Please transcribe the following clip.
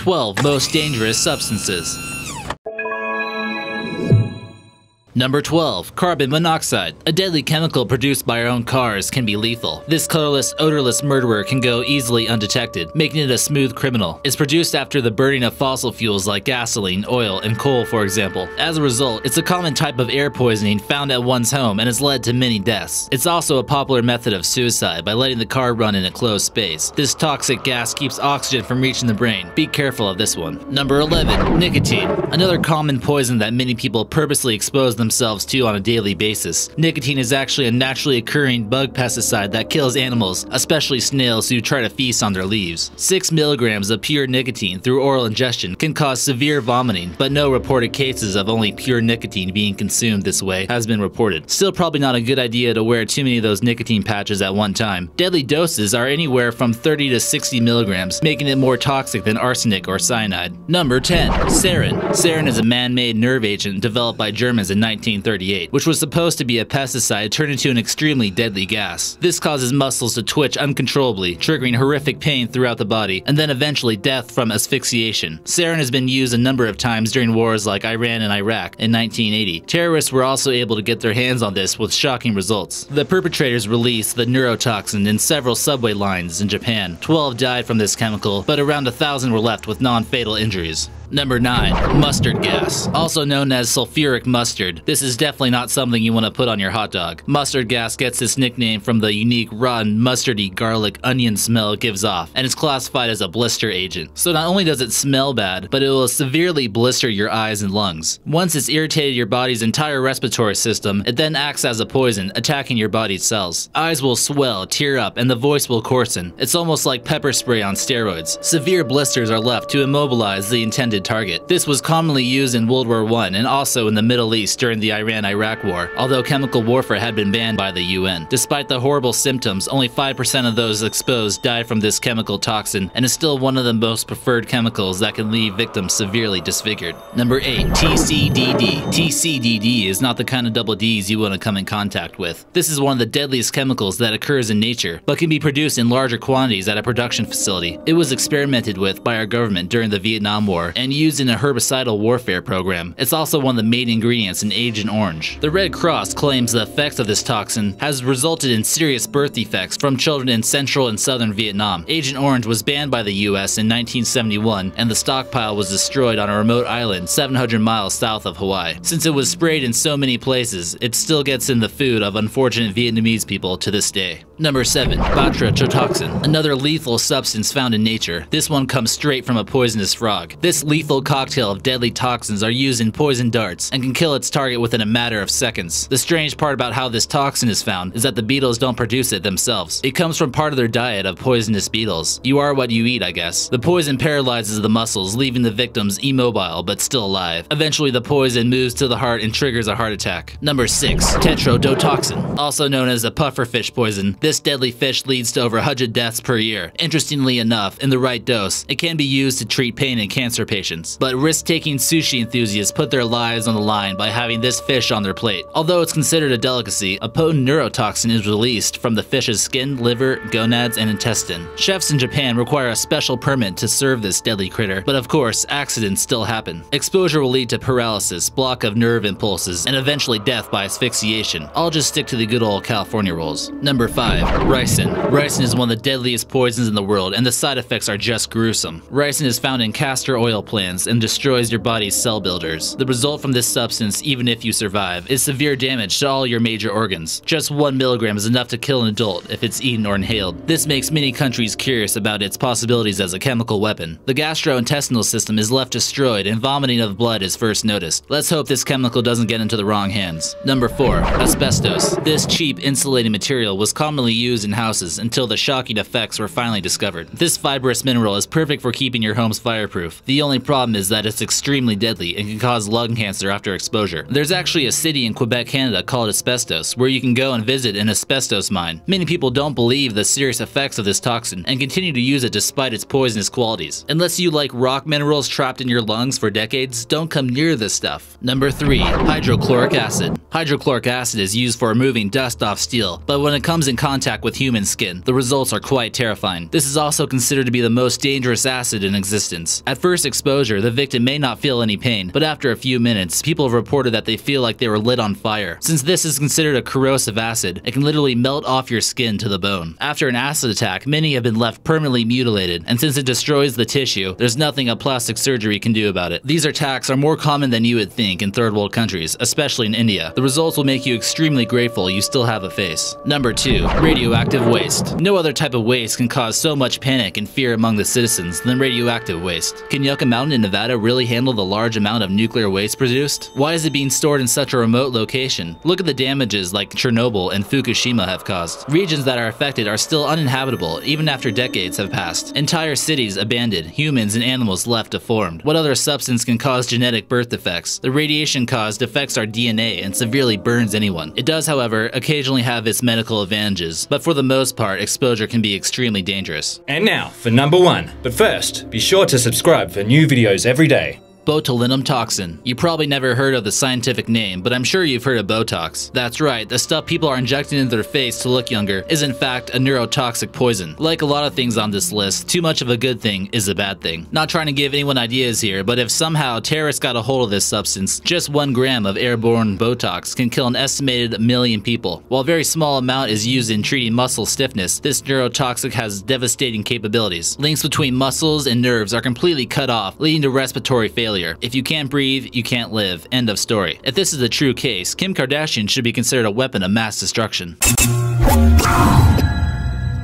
12 most dangerous substances. Number 12. Carbon monoxide. A deadly chemical produced by our own cars can be lethal. This colorless, odorless murderer can go easily undetected, making it a smooth criminal. It's produced after the burning of fossil fuels like gasoline, oil, and coal, for example. As a result, it's a common type of air poisoning found at one's home and has led to many deaths. It's also a popular method of suicide by letting the car run in a closed space. This toxic gas keeps oxygen from reaching the brain. Be careful of this one. Number 11. Nicotine. Another common poison that many people purposely expose themselves to on a daily basis. Nicotine is actually a naturally occurring bug pesticide that kills animals, especially snails who try to feast on their leaves. 6 milligrams of pure nicotine through oral ingestion can cause severe vomiting, but no reported cases of only pure nicotine being consumed this way has been reported. Still probably not a good idea to wear too many of those nicotine patches at one time. Deadly doses are anywhere from 30 to 60 milligrams, making it more toxic than arsenic or cyanide. Number 10. Sarin. Sarin is a man-made nerve agent developed by Germans in 1938, which was supposed to be a pesticide turned into an extremely deadly gas. This causes muscles to twitch uncontrollably, triggering horrific pain throughout the body, and then eventually death from asphyxiation. Sarin has been used a number of times during wars like Iran and Iraq in 1980. Terrorists were also able to get their hands on this with shocking results. The perpetrators released the neurotoxin in several subway lines in Japan. 12 died from this chemical, but around 1,000 were left with non-fatal injuries. Number 9. Mustard gas. Also known as sulfuric mustard. This is definitely not something you want to put on your hot dog. Mustard gas gets its nickname from the unique rotten, mustardy, garlic, onion smell it gives off, and is classified as a blister agent. So not only does it smell bad, but it will severely blister your eyes and lungs. Once it's irritated your body's entire respiratory system, it then acts as a poison, attacking your body's cells. Eyes will swell, tear up, and the voice will coarsen. It's almost like pepper spray on steroids. Severe blisters are left to immobilize the intended target. This was commonly used in World War I and also in the Middle East during the Iran-Iraq War, although chemical warfare had been banned by the UN. Despite the horrible symptoms, only 5% of those exposed died from this chemical toxin, and is still one of the most preferred chemicals that can leave victims severely disfigured. Number 8. TCDD. TCDD is not the kind of double Ds you want to come in contact with. This is one of the deadliest chemicals that occurs in nature, but can be produced in larger quantities at a production facility. It was experimented with by our government during the Vietnam War, and used in a herbicidal warfare program. It's also one of the main ingredients in Agent Orange. The Red Cross claims the effects of this toxin has resulted in serious birth defects from children in central and southern Vietnam. Agent Orange was banned by the US in 1971, and the stockpile was destroyed on a remote island 700 miles south of Hawaii. Since it was sprayed in so many places, it still gets in the food of unfortunate Vietnamese people to this day. Number 7. Batrachotoxin. Another lethal substance found in nature. This one comes straight from a poisonous frog. This lethal cocktail of deadly toxins are used in poison darts and can kill its target within a matter of seconds. The strange part about how this toxin is found is that the beetles don't produce it themselves. It comes from part of their diet of poisonous beetles. You are what you eat, I guess. The poison paralyzes the muscles, leaving the victims immobile but still alive. Eventually, the poison moves to the heart and triggers a heart attack. Number 6. Tetrodotoxin. Also known as the pufferfish poison, this deadly fish leads to over 100 deaths per year. Interestingly enough, in the right dose, it can be used to treat pain in cancer patients. But risk-taking sushi enthusiasts put their lives on the line by having this fish on their plate. Although it's considered a delicacy, a potent neurotoxin is released from the fish's skin, liver, gonads, and intestine. Chefs in Japan require a special permit to serve this deadly critter, but of course, accidents still happen. Exposure will lead to paralysis, block of nerve impulses, and eventually death by asphyxiation. I'll just stick to the good old California rolls. Number 5. Ricin. Ricin is one of the deadliest poisons in the world, and the side effects are just gruesome. Ricin is found in castor oil plants and destroys your body's cell builders. The result from this substance, even if you survive, is severe damage to all your major organs. Just 1 milligram is enough to kill an adult if it's eaten or inhaled. This makes many countries curious about its possibilities as a chemical weapon. The gastrointestinal system is left destroyed and vomiting of blood is first noticed. Let's hope this chemical doesn't get into the wrong hands. Number 4. Asbestos. This cheap insulating material was commonly used in houses until the shocking effects were finally discovered. This fibrous mineral is perfect for keeping your homes fireproof. The only problem is that it's extremely deadly and can cause lung cancer after exposure. There's actually a city in Quebec, Canada called Asbestos, where you can go and visit an asbestos mine. Many people don't believe the serious effects of this toxin and continue to use it despite its poisonous qualities. Unless you like rock minerals trapped in your lungs for decades, don't come near this stuff. Number 3. Hydrochloric acid. Hydrochloric acid is used for removing dust off steel, but when it comes in contact with human skin, the results are quite terrifying. This is also considered to be the most dangerous acid in existence. At first exposure, the victim may not feel any pain, but after a few minutes, people have reported that they feel like they were lit on fire. Since this is considered a corrosive acid, it can literally melt off your skin to the bone. After an acid attack, many have been left permanently mutilated, and since it destroys the tissue, there's nothing a plastic surgery can do about it. These attacks are more common than you would think in third world countries, especially in India. The results will make you extremely grateful you still have a face. Number 2. Radioactive waste. No other type of waste can cause so much panic and fear among the citizens than radioactive waste. Can Yucca Mountain in Nevada really handle the large amount of nuclear waste produced? Why is it being stored in such a remote location? Look at the damages like Chernobyl and Fukushima have caused. Regions that are affected are still uninhabitable even after decades have passed. Entire cities abandoned, humans and animals left deformed. What other substance can cause genetic birth defects? The radiation caused affects our DNA and severely burns anyone. It does, however, occasionally have its medical advantages, but for the most part, exposure can be extremely dangerous. And now for number 1. But first, be sure to subscribe for new videos every day. Botulinum toxin. You probably never heard of the scientific name, but I'm sure you've heard of Botox. That's right, the stuff people are injecting into their face to look younger is in fact a neurotoxic poison. Like a lot of things on this list, too much of a good thing is a bad thing. Not trying to give anyone ideas here, but if somehow terrorists got a hold of this substance, just 1 gram of airborne Botox can kill an estimated 1 million people. While a very small amount is used in treating muscle stiffness, this neurotoxic has devastating capabilities. Links between muscles and nerves are completely cut off, leading to respiratory failure. If you can't breathe, you can't live. End of story. If this is a true case, Kim Kardashian should be considered a weapon of mass destruction.